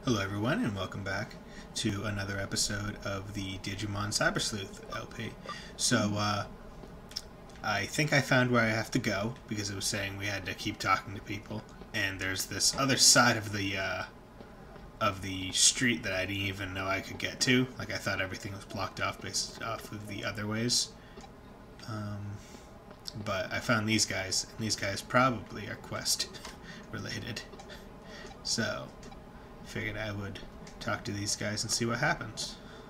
Hello everyone and welcome back to another episode of the Digimon Cyber Sleuth LP. So, I think I found where I have to go because it was saying we had to keep talking to people, and there's this other side of the street that I didn't even know I could get to. Like, I thought everything was blocked off based off of the other ways. But I found these guys, and these guys probably are quest related. So figured I would talk to these guys and see what happens.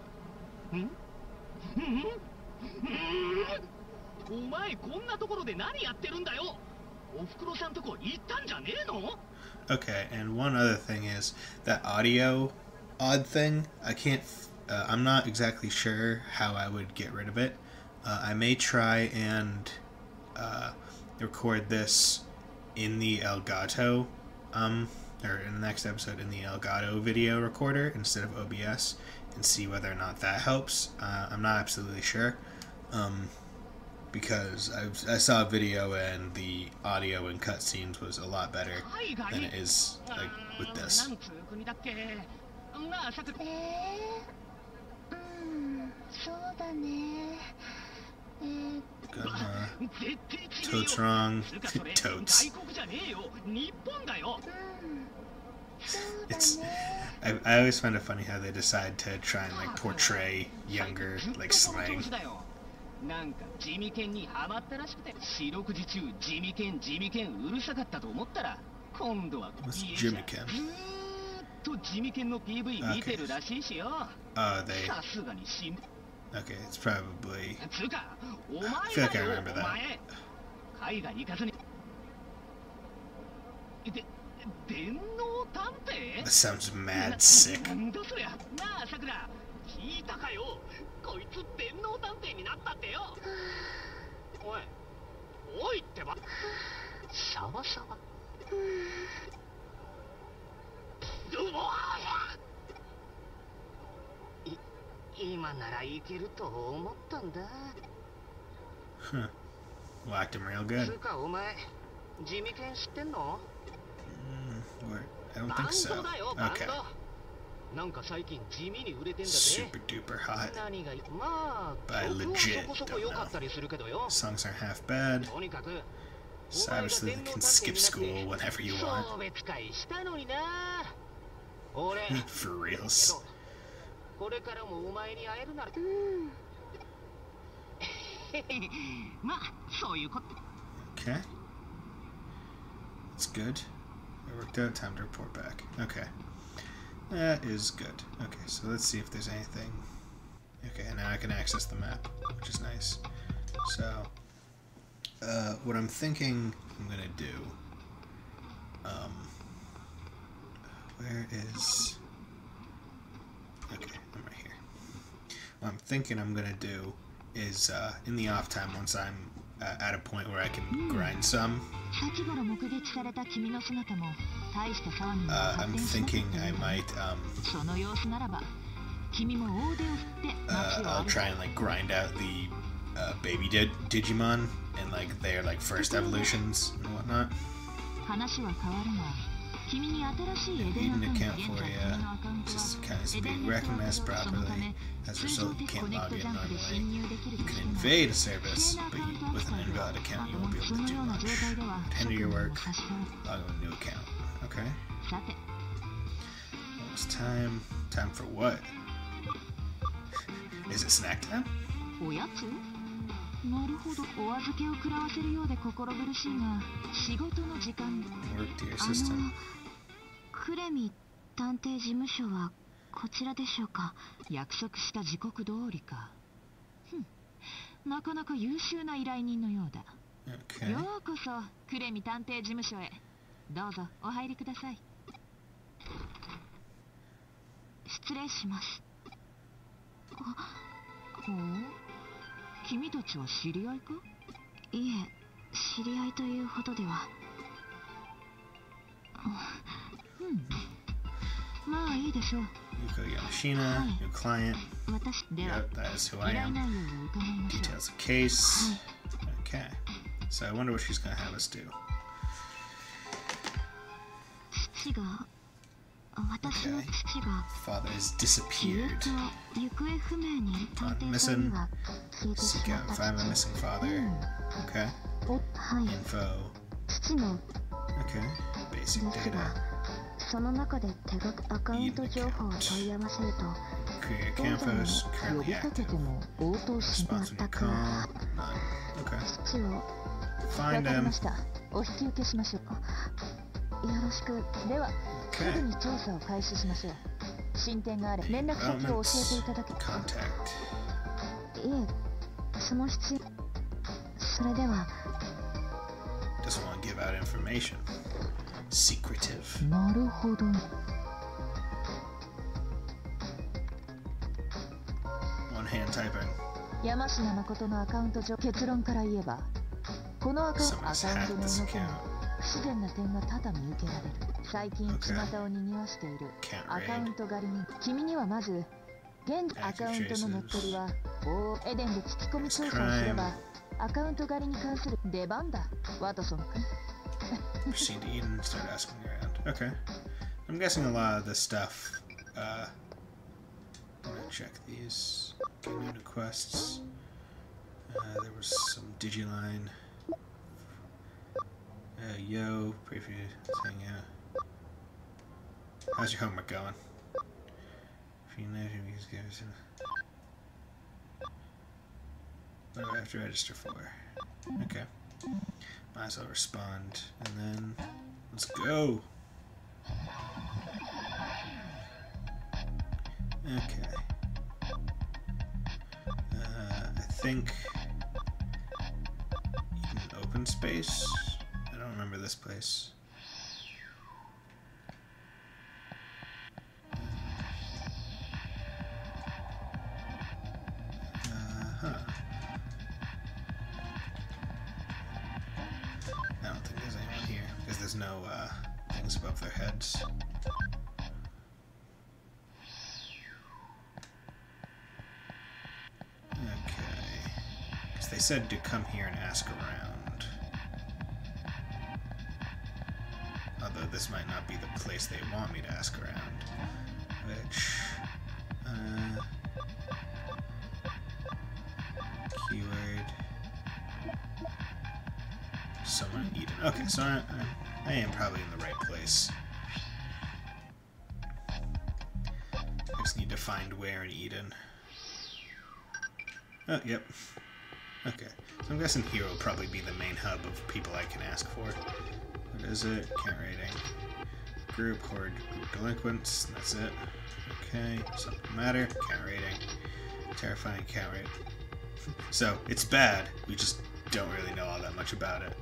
Okay, and one other thing is that audio odd thing. I'm not exactly sure how I would get rid of it. I may try and record this in the Elgato, or in the next episode in the Elgato video recorder instead of OBS, and see whether or not that helps. I'm not absolutely sure, because I saw a video and the audio in cutscenes was a lot better than it is like with this. Totes wrong. Totes. I always find it funny how they decide to try and like portray younger like slang. What's Jimmy-ken? Okay. Oh, okay, it's probably... I feel like I remember that. That sounds mad sick. Huh. Whacked him real good. I don't think so. Okay. Super duper hot. But I legit don't know. Songs aren't half bad. Cyber Sleuth can skip school whenever you want. For reals. Okay. That's good. It worked out. Time to report back. Okay. That is good. Okay, so let's see if there's anything. Okay, now I can access the map, which is nice. So, what I'm thinking I'm gonna do, where is, okay, I'm right here. What I'm thinking I'm gonna do is, in the off time, once I'm at a point where I can grind some, I'm thinking I might, I'll try and like grind out the baby Digimon and like their like first evolutions and whatnot. Need an account for you. This account is being recognized properly. As a result, you can't log in normally. You can invade a service, but with an invalid account, you won't be able to do much. It'd hinder your work. Log in with a new account. Okay. Almost time. Time for what? Is it snack time? Work to your system. クレミ探偵事務所はこちらでしょうか。約束した時刻通りか。なかなか優秀な依頼人のようだ。 Okay. ようこそクレミ探偵事務所へ。どうぞお入りください。失礼します。ほう、君たちは知り合いか？いえ、知り合いというほどでは。まあいいでしょう。 Yuko Yamashina, new client. Yep, that is who I am. Details of case. Okay. So I wonder what she's going to have us do. 父が私の父が Father has ずっ disappeared. と行方不明にいる探偵さんには消えてし Seek ま out っ and た find my 父。 missing father. Okay. はい、 Info. 父の Okay. Basic ですが data. その中でアカウント情報を問い合わせると Create 現 account 在も photos. 呼 Currently びかけ active. ても応答し Response when 全 you く call. None. Okay. 父をわ Find かりま him. したお引き受けしましょうよろしくではすぐ Okay. に調査を開始しましょう進展があれ連絡先を教えていただけ Contact. いえその必要それでは Doesn't want to give out information. Secretive. なるほど One hand typing. 山科誠のアカウント上結論から言えばこのアカウン Someone's ト hacked の this 動きに account. 不自然な点が多々見受けられる最近 Okay. 巷を賑わしている Can't アカウン raid. ト狩りに君にはまず現アカウントの乗っ取りはエデンで聞き込み調査をすればアカウント狩りに関する出番だワトソン君 Proceed to Eden and start asking around. Okay. I'm guessing a lot of this stuff. I'm gonna check these. Get new quests. There was some Digiline. Yo, pray for you. Let's hang out. How's your homework going? If you know, you can give us what do I have to register for? Okay. Might as well respond. And then, let's go! Okay. I think even open space? I don't remember this place. Huh. I don't think there's anyone here, because there's no things above their heads. Okay. Because they said to come here and ask around. Although this might not be the place they want me to ask around. Which... keyword... Someone in Eden. Okay, so I am probably in the right place. I just need to find where in Eden. Oh, yep. Okay. So I'm guessing here will probably be the main hub of people I can ask for. What is it? Count rating. Group, horde, group delinquents. That's it. Okay. Subject matter. Count rating. Terrifying count rate. So, it's bad. We just don't really know all that much about it.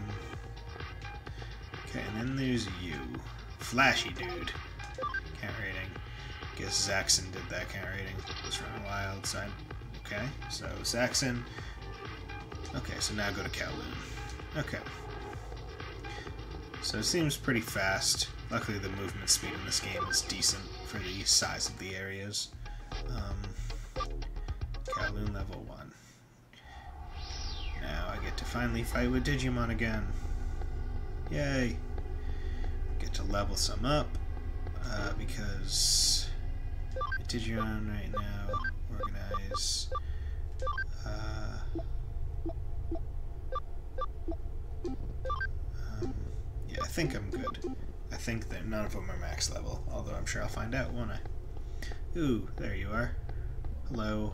Okay, and then there's you. Flashy dude. Count rating. Guess Zaxxon did that count rating. Just run wild side. Okay, so Zaxxon. Okay, so now go to Kowloon. Okay. So it seems pretty fast. Luckily the movement speed in this game is decent for the size of the areas. Kowloon level 1. Now I get to finally fight with Digimon again. Yay! Get to level some up, because Digimon right now, organize, yeah, I think I'm good. I think that none of them are max level, although I'm sure I'll find out, won't I? Ooh, there you are. Hello.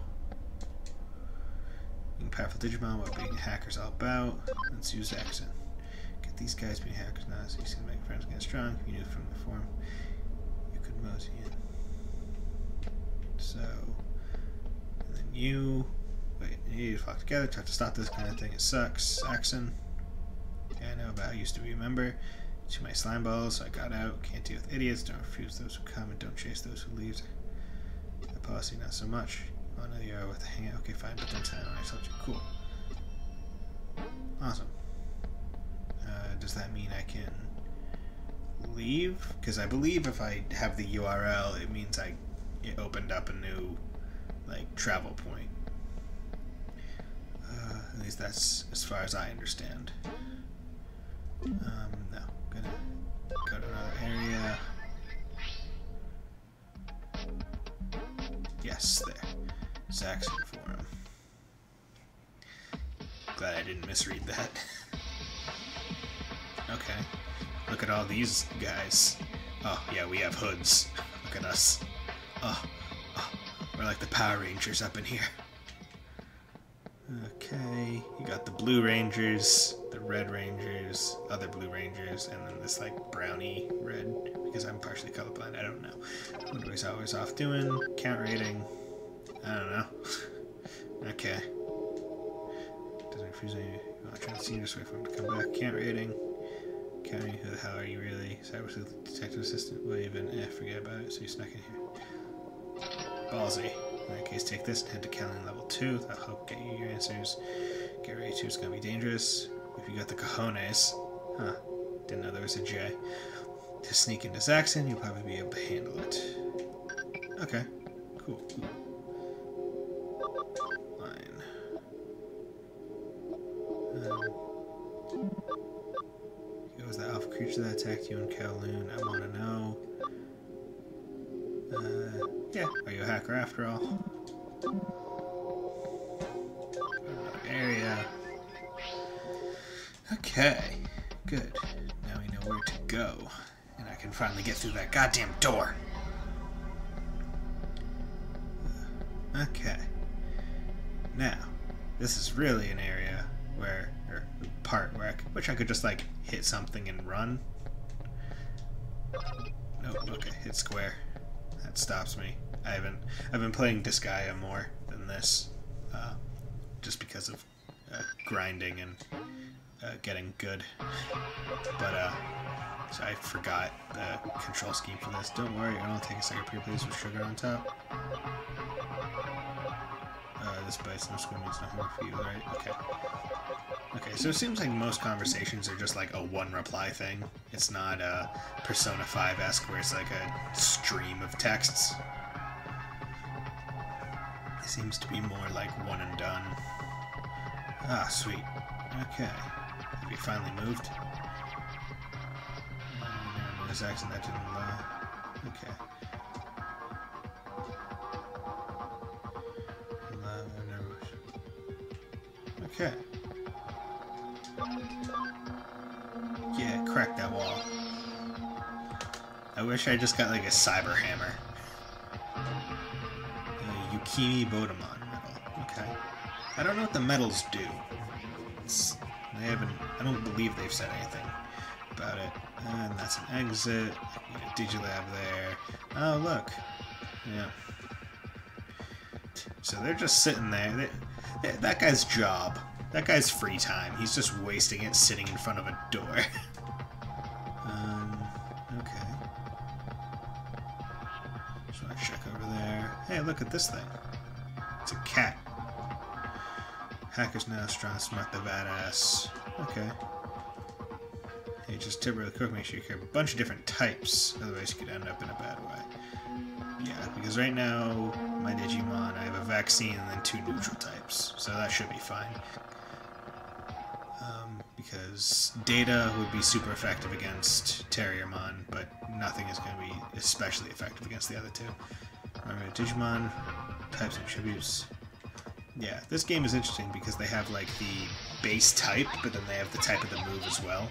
Being powerful Digimon, what being hackers all about. Let's use Zaxxon. Get these guys being hackers now, so you can make friends get strong. You knew from the form. You could mosey in. So, and then you. Wait, you need to flock together, try to stop this kind of thing. It sucks. Zaxxon. Yeah, I know about. I used to be a member. Too many slime balls, so I got out. Can't deal with idiots. Don't refuse those who come, and don't chase those who leave. The policy, not so much. Oh no, you are with the hangout. Okay, fine, but don't tell anyone I told you. Cool. Awesome. Does that mean I can leave? Because I believe if I have the URL, it means it opened up a new, like, travel point. At least that's as far as I understand. No. Gonna go to another area. Yes, there. Zaxxon Forum. Glad I didn't misread that. Okay. Look at all these guys. Oh, yeah, we have hoods. Look at us. Oh, we're like the Power Rangers up in here. Okay, you got the Blue Rangers, the Red Rangers, other Blue Rangers, and then this like brownie red, because I'm partially colorblind, I don't know. What was always off doing? Count rating. I don't know. Okay. Doesn't refuse any. You want to try to see this way for him to come back. Count rating. Counting. Who the hell are you really? Cyber detective assistant? Well, even forget about it. So you snuck in here. Ballsy. In that case, take this and head to Kellan level 2. That'll help get you your answers. Get ready to. It's gonna be dangerous. If you got the cojones. Huh. Didn't know there was a J. To sneak into Zaxxon, you'll probably be able to handle it. Okay. Cool. Line. It was the alpha creature that attacked you in Kowloon. I want to know. Yeah, are you a hacker after all? Another area. Okay, good. Now we know where to go. And I can finally get through that goddamn door. Okay. Now, this is really an area where, or part where I wish I could just like hit something and run. Nope, okay, hit square. That stops me. I've been playing Disgaea more than this, just because of grinding and getting good. But so I forgot the control scheme for this. Don't worry, it'll take a second. Please with sugar on top. This bites no squid means no homework for you, right? Okay. Okay, so it seems like most conversations are just like a one reply thing. It's not Persona 5-esque where it's like a stream of texts. It seems to be more like one and done. Ah, sweet. Okay. Have you finally moved? There's Zaxxon that didn't allow. Okay. Okay. Yeah, crack that wall. I wish I just got like a cyber hammer. Yukimi Bodemon medal. Okay. I don't know what the medals do. They haven't. I don't believe they've said anything about it. And that's an exit. A Digilab there. Oh look. Yeah. So they're just sitting there. That guy's job. That guy's free time. He's just wasting it sitting in front of a door. Okay. Just want to check over there. Hey, look at this thing. It's a cat. Hacker's now strong, smart, the badass. Okay. Hey, just tip really quick, make sure you carry a bunch of different types. Otherwise you could end up in a bad way. Yeah, because right now, my Digimon, I have a vaccine and then 2 neutral types. So that should be fine. Because Data would be super effective against Terriermon, but nothing is going to be especially effective against the other 2. Remember, Digimon, types and attributes. Yeah, this game is interesting because they have like the base type, but then they have the type of the move as well.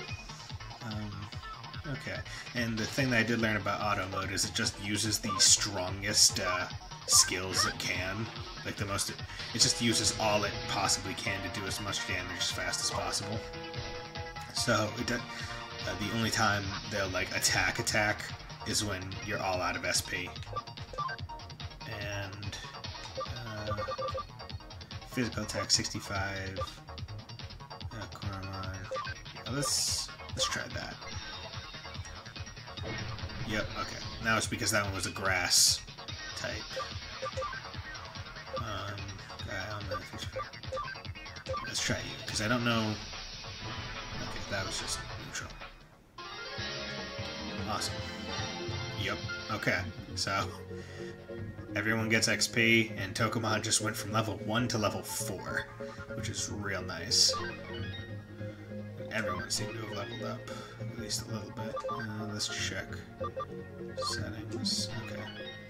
Okay, and the thing that I did learn about auto mode is it just uses the strongest skills it can. Like the most, it just uses all it possibly can to do as much damage as fast as possible. So it does, the only time they'll like attack is when you're all out of SP. And physical attack 65. Koromon. Let's try that. Yep, okay. Now it's because that one was a grass type. Let's try you, because I don't know... Okay, that was just neutral. Awesome. Yep, okay. So, everyone gets XP, and Tokomon just went from level 1 to level 4, which is real nice. everyone seemed to have leveled up, at least a little bit. Let's check settings. Okay.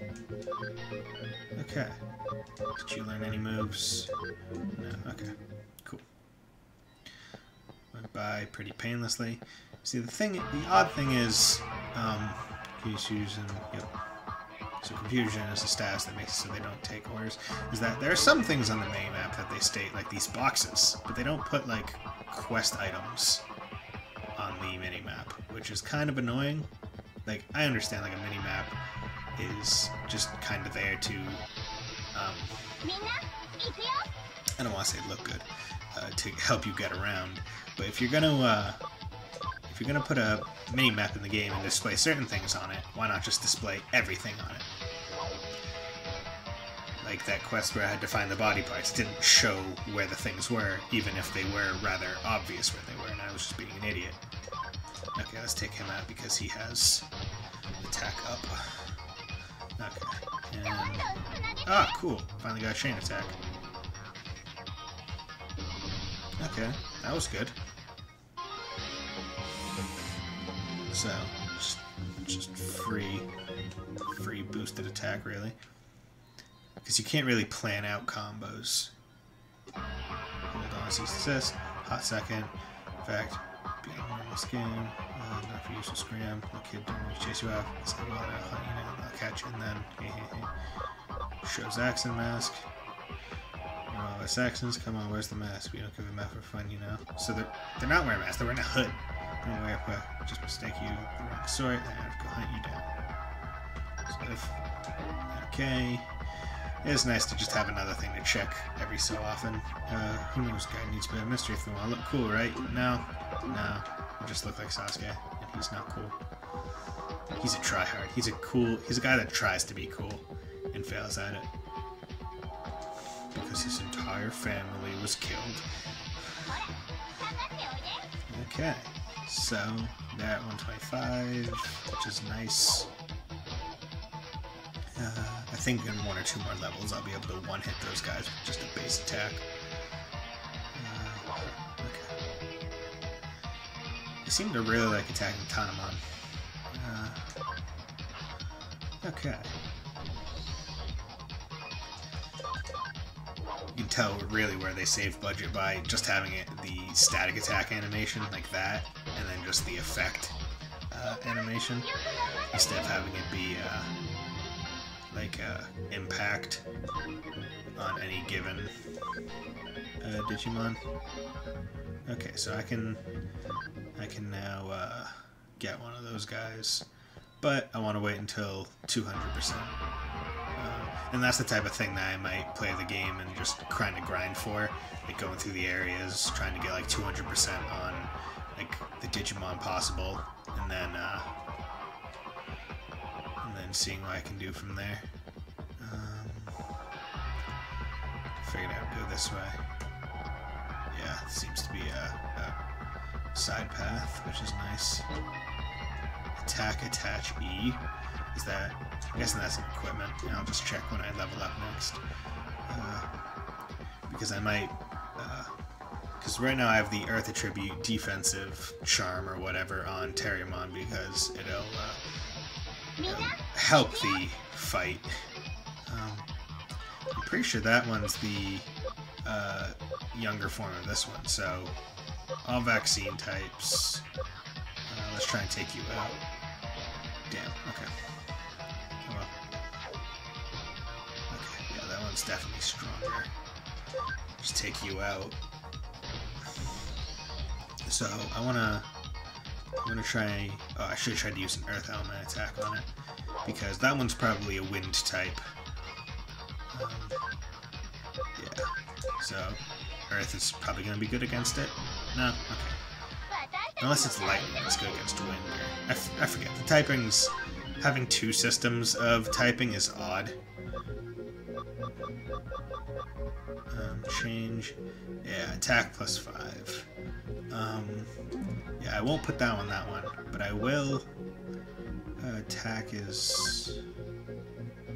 Okay. Did you learn any moves? No. Okay. Cool. Went by pretty painlessly. See, the odd thing is, confusion. Yep. So confusion is a status that makes it so they don't take orders. Is that there are some things on the mini-map that they state, like these boxes, but they don't put like quest items on the mini-map, which is kind of annoying. Like, I understand like a mini-map is just kind of there to, I don't want to say look good, to help you get around. But if you're gonna put a mini-map in the game and display certain things on it, why not just display everything on it? Like that quest where I had to find the body parts didn't show where the things were, even if they were rather obvious where they were, and I was just being an idiot. Okay, let's take him out because he has attack up. Okay, and... ah, cool! Finally got a chain attack. Okay, that was good. So, just free boosted attack, really. Because you can't really plan out combos. Hold on, cease assist, hot second, effect, being normal skin, not for use of scram, the kid don't really chase you out, it's like, well, I'll catch you, and then, shows accent mask. All the Saxons, come on, where's the mask? We don't give a map for fun, you know. So they're not wearing a mask, they're wearing a hood. Anyway, just mistake you the wrong sort, and I have to go hunt you down. So if, okay. It's nice to just have another thing to check every so often. Who knows, guy needs a bit of mystery if they want to look cool, right? No. I just look like Sasuke, and he's not cool. He's a tryhard. He's a guy that tries to be cool, and fails at it. Because his entire family was killed. Okay, so they're at 125, which is nice. I think in 1 or 2 more levels I'll be able to one-hit those guys with just a base attack. Okay. I seem to really like attacking Tanemon. Okay. You can tell really where they save budget by just having the static attack animation like that, and then just the effect animation, instead of having it be like impact on any given Digimon. Okay, so I can now get one of those guys, but I want to wait until 200%. And that's the type of thing that I might play the game and just kind of grind for, like going through the areas, trying to get like 200% on like the Digimon possible, and then seeing what I can do from there. Figured I would go this way. Yeah, it seems to be a side path, which is nice. Attack, attach, E. Is that... I'm guessing that's an equipment, and I'll just check when I level up next. Because I might... because right now I have the Earth Attribute defensive charm or whatever on Terriermon, because it'll help the fight. I'm pretty sure that one's the younger form of this one, so all vaccine types. Let's try and take you out. Damn, okay. Oh well. Okay, yeah, that one's definitely stronger. Just take you out. So I wanna try. Oh, I should have tried to use an Earth Element attack on it, because that one's probably a Wind type. Yeah. So Earth is probably gonna be good against it. No. Okay. Unless it's lightning, it's good against wind. Or I forget. The typings, having 2 systems of typing is odd. Change. Yeah, attack +5. Yeah, I won't put that one, but I will. Attack is...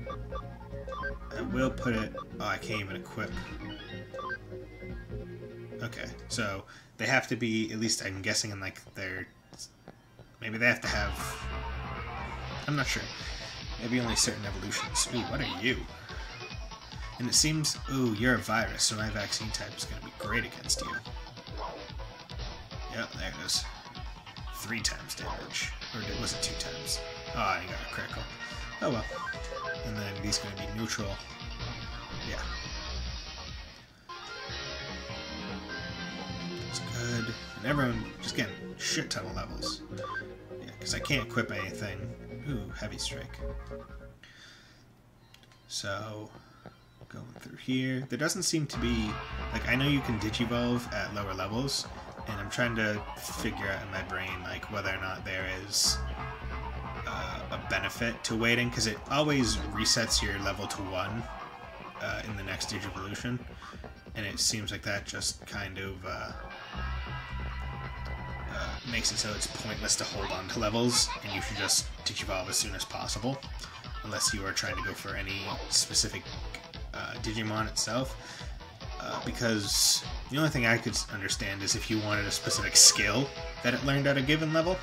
I will put it... Oh, I can't even equip. Okay, so they have to be, at least I'm guessing, in like their... Maybe they have to have... I'm not sure. Maybe only certain evolutions. Ooh, what are you? And it seems... Ooh, you're a virus, so my vaccine type is going to be great against you. Yep, there it is. 3 times damage. Or was it 2 times? Oh, you got a critical. Oh well. And then these going to be neutral. Yeah. That's good. And everyone just getting a shit ton of levels. Yeah, because I can't equip anything. Ooh, heavy strike. So, going through here. There doesn't seem to be... Like, I know you can digivolve at lower levels, and I'm trying to figure out in my brain, like, whether or not there is a benefit to waiting, because it always resets your level to 1 in the next Digivolution, and it seems like that just kind of makes it so it's pointless to hold on to levels, and you should just Digivolve as soon as possible, unless you are trying to go for any specific Digimon itself. Because the only thing I could understand is if you wanted a specific skill that it learned at a given level,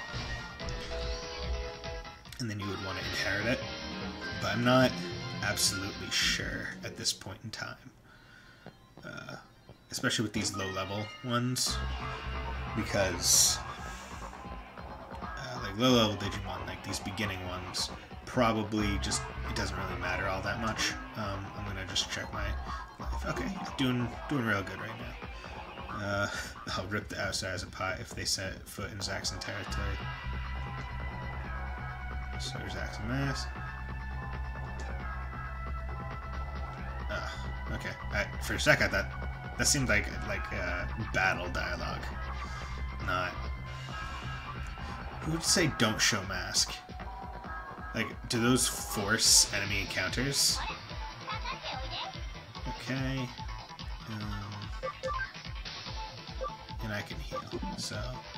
and then you would want to inherit it. But I'm not absolutely sure at this point in time. Especially with these low-level ones, because like low-level Digimon, like these beginning ones, probably just, it doesn't really matter all that much. I'm gonna just check my life. Okay, doing real good right now. I'll rip the outsiders apart if they set foot in Zaxxon territory. So there's Zaxxon Mass. Okay. For a sec I thought that seemed like battle dialogue. Not. Who would say don't show mask? Like, do those force enemy encounters? Okay. And I can heal, so...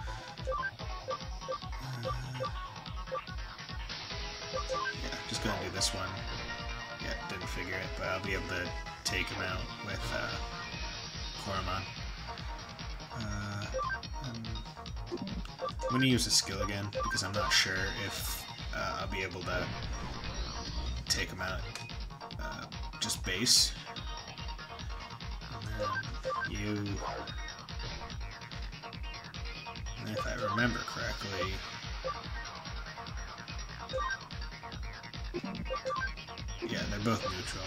yeah, just go ahead and do this one. Yeah, didn't figure it, but I'll be able to take him out with Koromon. I'm going to use a skill again, because I'm not sure if I'll be able to take him out just base. And then you... And if I remember correctly... yeah, they're both neutral.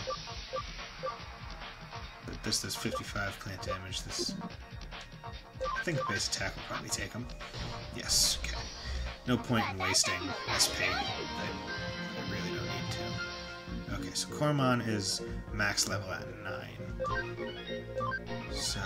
But this does 55 plant damage. This... I think base attack will probably take him. Yes, okay. No point in wasting SP. I really don't need to. Okay, so Koromon is max level at 9. So...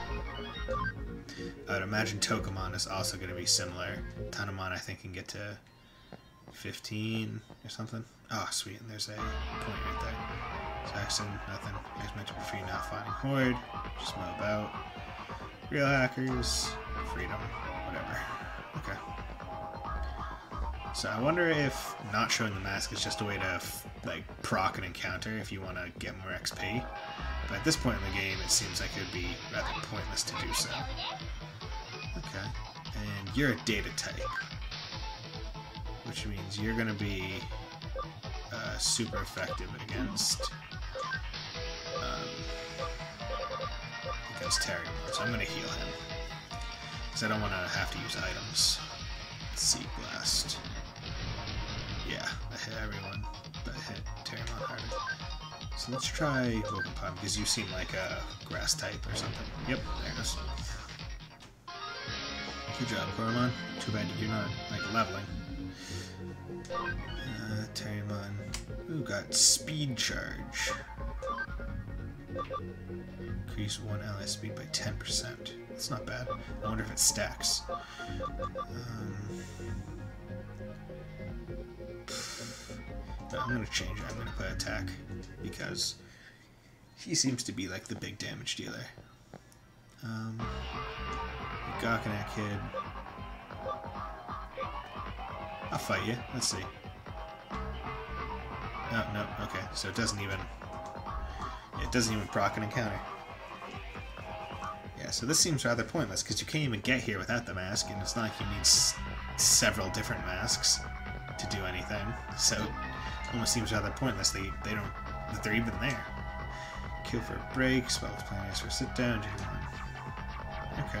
I'd imagine Togemon is also going to be similar. Tanemon, I think, can get to 15 or something. Oh, sweet, and there's a point right there. Zaxxon, nothing. Guys meant to be free, not fighting Horde. Just mow about. Real hackers, freedom, whatever. Okay. So I wonder if not showing the mask is just a way to like proc an encounter if you want to get more XP. But at this point in the game, it seems like it would be rather pointless to do so. Okay. And you're a data type, which means you're going to be super effective against Terriermon, so I'm going to heal him, because I don't want to have to use items. Seed Blast. Yeah, I hit everyone, but I hit Terriermon harder. So let's try Wokenpod, because you seem like a grass type or something. Yep, there it is. Good job, Koromon. Too bad you do not like leveling. Terriermon. Ooh, got Speed Charge. Increase one ally speed by 10%. That's not bad. I wonder if it stacks. But I'm going to change it. I'm going to put attack, because he seems to be like the big damage dealer. Gawkanak Kid. I'll fight you. Let's see. Oh, no. Okay, so it doesn't even proc an encounter. Yeah, so this seems rather pointless, because you can't even get here without the mask, and it's not like you need several different masks to do anything. So it almost seems rather pointless they don't that they're even there. Kill for a break, spell is planning for a sit down, okay.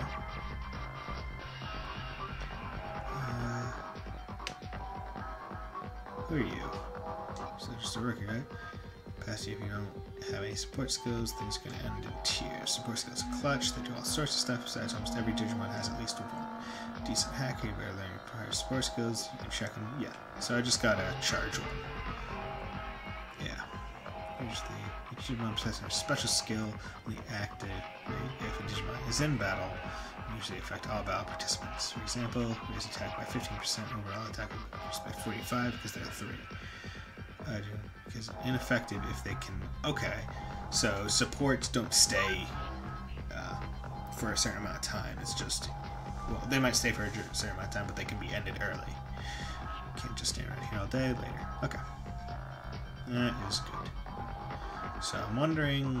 Who are you? So just a rookie, right? Passive, if you don't have any support skills, things are going to end in tears. Support skills are clutch, they do all sorts of stuff, besides almost every Digimon has at least one. Decent hacker, you better learn your prior support skills, you can check them, yeah. So I just got a charge one. Yeah. Here's the Digimon possessing a special skill when active. If a Digimon is in battle, usually affect all battle participants. For example, raise attack by 15%, overall attack by 45 because there are 3. Because ineffective if they can. Okay, so supports don't stay for a certain amount of time. It's just, well, they might stay for a certain amount of time, but they can be ended early. Can't just stand right here all day. Later. Okay, that is good. So I'm wondering.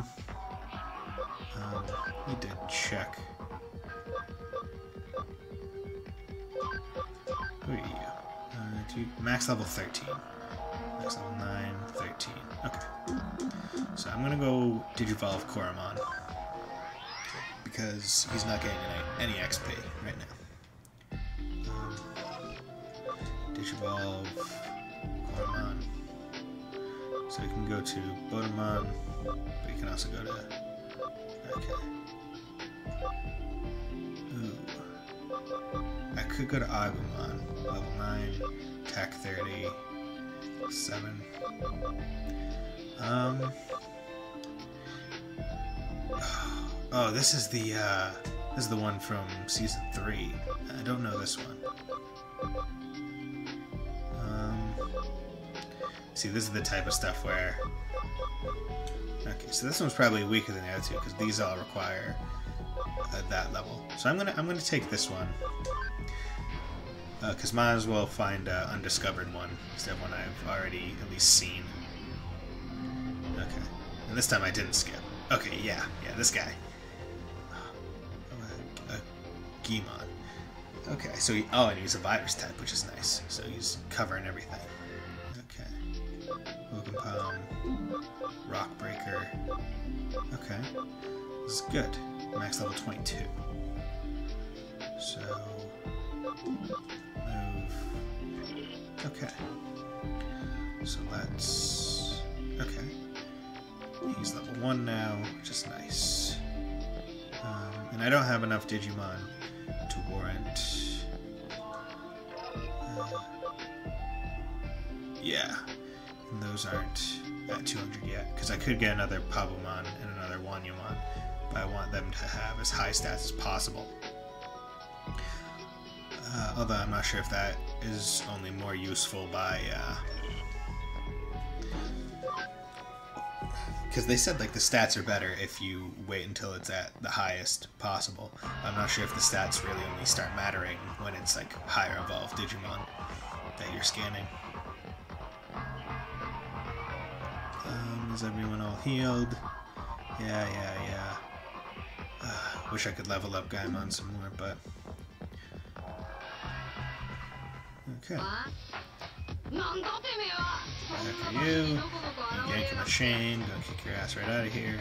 Need to check. Who are you? Max level 13. Max level 9, 13. Okay. So I'm gonna go Digivolve Koromon. Because he's not getting any XP right now. Digivolve Koromon. So we can go to Botamon, but you can also go to... Okay. Ooh. I could go to Agumon, level 9, attack 30, 7. Oh, this is the one from season 3. I don't know this one. See, this is the type of stuff where... Okay, so this one's probably weaker than the other two because these all require that level. So I'm gonna take this one because might as well find an undiscovered one instead of one I've already at least seen. Okay, and this time I didn't skip. Okay, yeah, this guy. Gimon. Okay, so and he's a virus type, which is nice. So he's covering everything. Okay. Woken Palm. Rock Breaker. Okay. This is good. Max level 22. So move. Okay. So let's he's level 1 now, which is nice. And I don't have enough Digimon to warrant. Yeah, and those aren't at 200 yet, because I could get another Pabumon and another Wanyumon, but I want them to have as high stats as possible. Although I'm not sure if that is only more useful by... Because they said like the stats are better if you wait until it's at the highest possible. I'm not sure if the stats really only start mattering when it's like higher evolved Digimon that you're scanning. Is everyone all healed? Yeah. Wish I could level up Gaimon some more, but... Okay. After you, yank my chain, gonna kick your ass right out of here.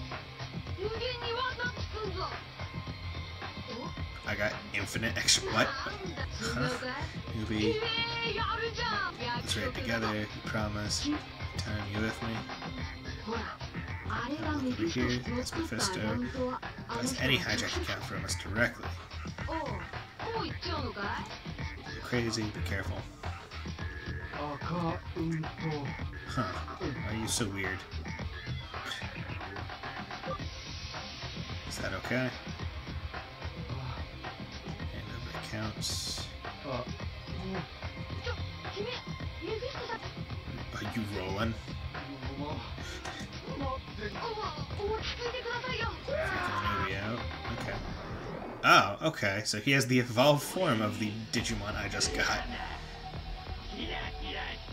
I got infinite extra what? Huh? Newbie. Let's raid together, you promise. Time you with me? Over here, that's Mephisto. Buys any hijack account from us directly. You're crazy, be careful. Huh. Why are you so weird? Is that okay? Hand over accounts. Are you rolling? Freaking movie out. Okay. Oh, okay. So he has the evolved form of the Digimon I just got.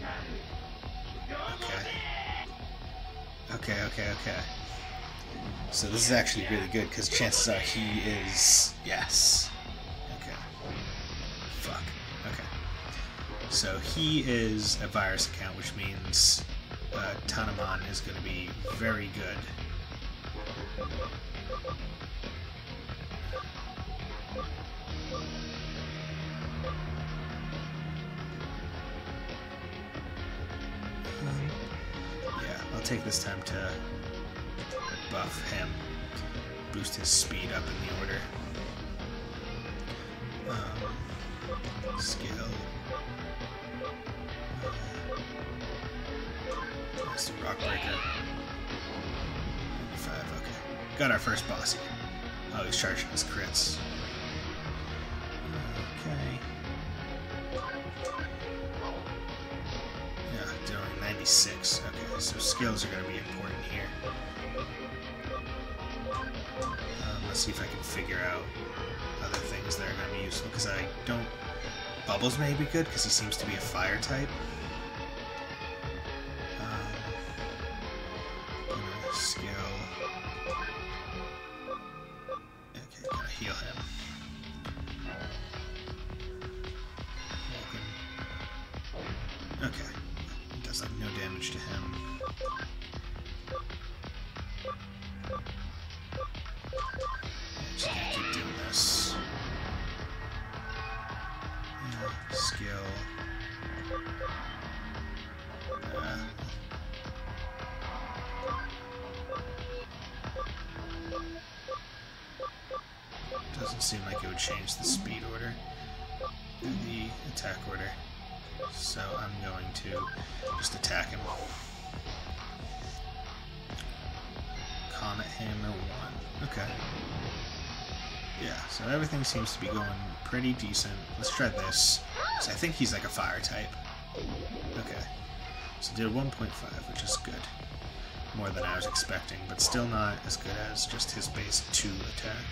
Okay. So this is actually really good, because chances are he is... Yes. Okay. Fuck. Okay. So he is a virus account, which means Tanamon is going to be very good. Yeah, I'll take this time to buff him, boost his speed up in the order. Skill. That's the Rock Breaker. 5, okay. Got our first boss here. Oh, he's charging his crits. Okay. Yeah, doing 96. Okay, so skills are going to be important here. Let's see if I can figure out other things that are going to be useful, because I don't... Bubbles may be good, because he seems to be a fire type. Skill. Okay, gotta heal him. Okay. Does like no damage to him. Just gonna keep doing this. Skill. Doesn't seem like it would change the speed order, the attack order. So I'm going to just attack him. Comet Hammer 1. Okay. Yeah, so everything seems to be going pretty decent. Let's try this. So I think he's like a fire type. Okay. So did 1.5, which is good. More than I was expecting, but still not as good as just his base 2 attack.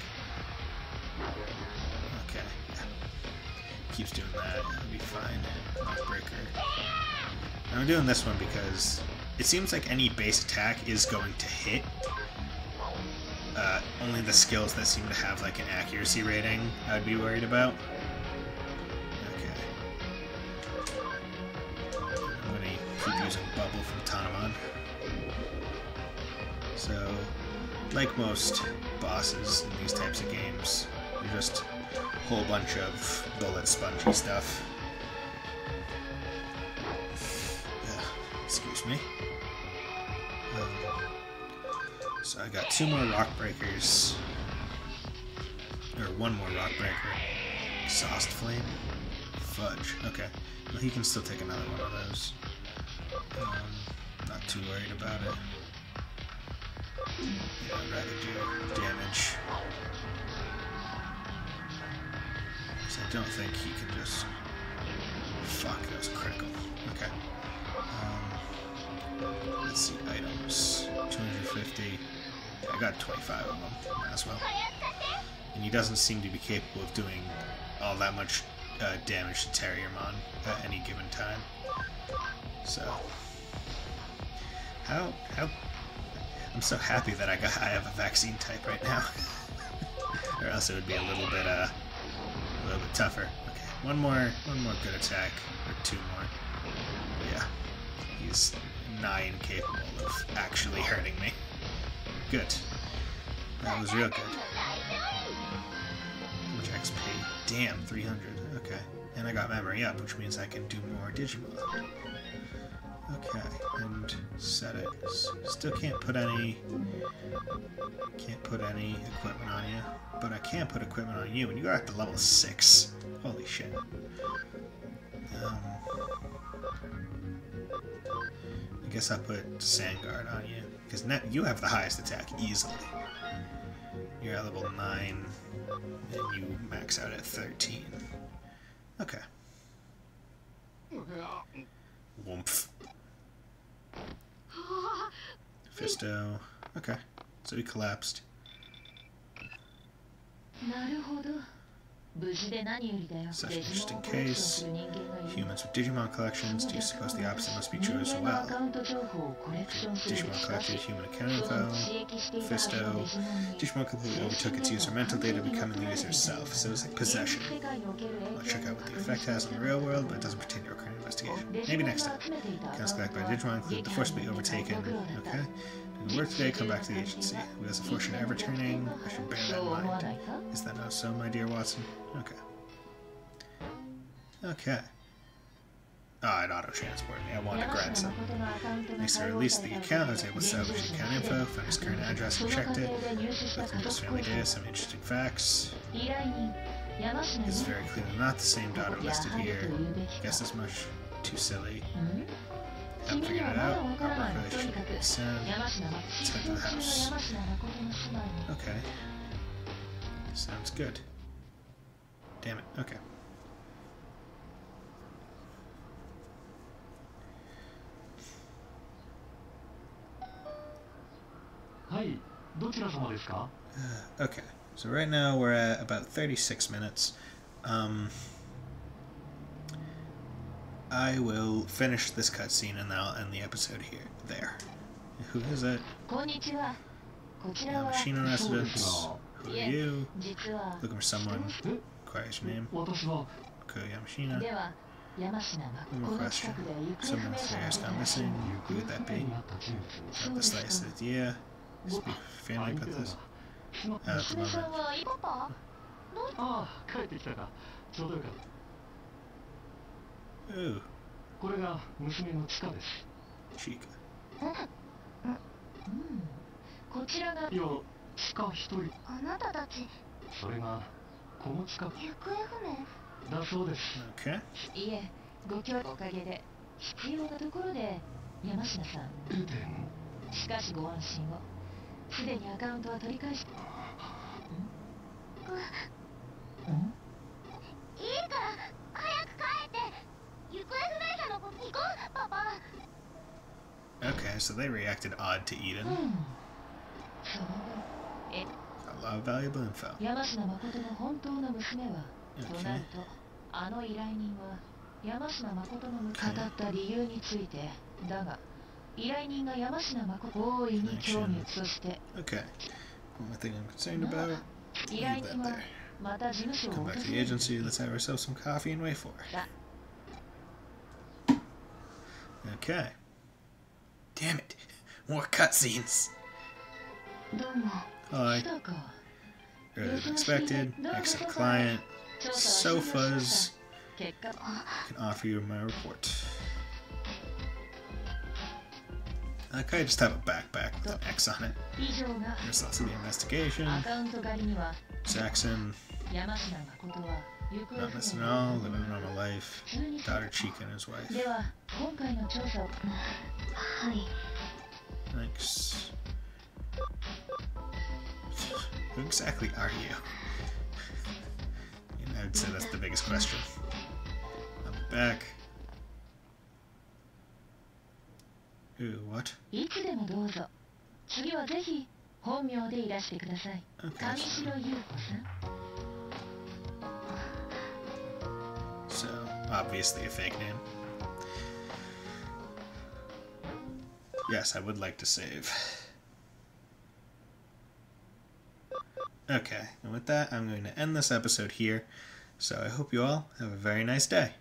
Okay, yeah. Keeps doing that, it'll be fine. Knockbreaker. I'm doing this one because it seems like any base attack is going to hit. Only the skills that seem to have like an accuracy rating I would be worried about. Okay. I'm going to keep using Bubble from Tanamon. So, like most bosses in these types of games, they're just a whole bunch of bullet spongy stuff. Excuse me. So I got 2 more Rock Breakers. Or 1 more Rock Breaker. Exhaust Flame? Fudge. Okay. Well, he can still take another one of those. Not too worried about it. Yeah, I'd rather do damage. So I don't think he can just... Fuck, that was critical. Okay. Let's see, items. 250. I got 25 of them. Might as well. And he doesn't seem to be capable of doing all that much damage to Terriermon at any given time. So... How... I'm so happy that I have a vaccine type right now. Or else it would be a little bit tougher. Okay, one more good attack, or 2 more. Yeah, he's nigh incapable of actually hurting me. Good. That was real good. How much XP? Damn, 300. Okay, and I got memory up, which means I can do more Digimon. Okay, and settings. Still can't put any equipment on you, but I can put equipment on you, and you are at the level 6. Holy shit. I guess I'll put Sandguard on you, because you have the highest attack easily. You're at level 9, and you max out at 13. Okay. Woomph. Fisto. Okay. So he collapsed. Such an interesting case. Humans with Digimon collections. Do you suppose the opposite must be true as well? Digimon collected human account info. Fisto. Digimon completely overtook its user mental data, becoming the user's self. So it's like possession. I'll check out what the effect has on the real world, but it doesn't pertain to our current investigation. Maybe next time. Accounts collected by Digimon include the forcibly overtaken. Okay. Doing work today, come back to the agency. Who has the fortune of ever turning? I should bear that in mind. Is that not so, my dear Watson? Okay. Okay. Oh, it auto-transported me. I wanted to grab some. Thanks to release the account, I was able to salvage the account info, found his current address and checked it. Looked into his family data, some interesting facts. It's very clearly not the same daughter listed here. Guess as much. Too silly. Haven't figured it out. Our work relationship is sound. Let's head to the house. Okay. Sounds good. Damn it. Okay. Okay. So right now we're at about 36 minutes. I will finish this cutscene and then I'll end the episode here. There. Who is it? Yamashina residence. Who are you? Looking for someone. Requires your name. Ko Yamashina. One question. Someone has gone missing. Who would that be? Not the slightest idea. Speak with family about this. At the moment. Ooh. Chica. Okay. Okay, so they reacted odd to Eden. A lot of valuable info. Okay. Okay. One thing I'm concerned about. Leave that there. Come back to the agency. Let's have ourselves some coffee and wait for her. Okay. Damn it. More cutscenes. Hi. Earlier than expected. Excellent client. Sofas. I can offer you my report. I kind of just have a backpack with an X on it. There's lots of the investigation. Saxon. Not missing at all. Living a normal life. Daughter Chica and his wife. Thanks. Who exactly are you? And I'd say that's the biggest question. I'll be back. Ooh, what? Okay, so, obviously a fake name. Yes, I would like to save. Okay, and with that, I'm going to end this episode here. So I hope you all have a very nice day.